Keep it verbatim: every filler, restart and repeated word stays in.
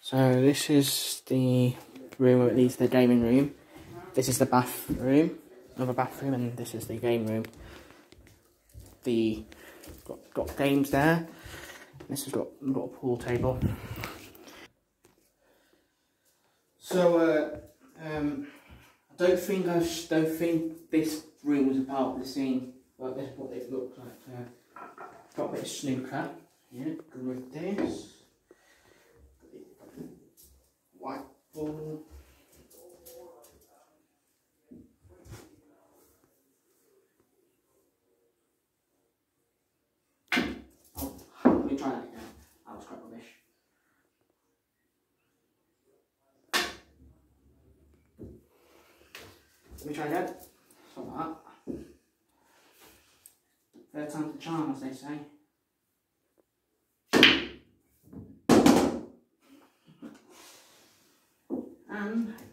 So this is the room, or at least the gaming room. This is the bathroom, another bathroom, and this is the game room. The got, got games there. This has got, got a pool table. So uh, um, I don't think I don't think this room was a part of the scene, but this is what it looks like. Uh, got a bit of snooker. Yeah, good with this. White ball. Oh, let me try that again. That was quite rubbish. Let me try again. Stop that. Third time's the charm, as they say. And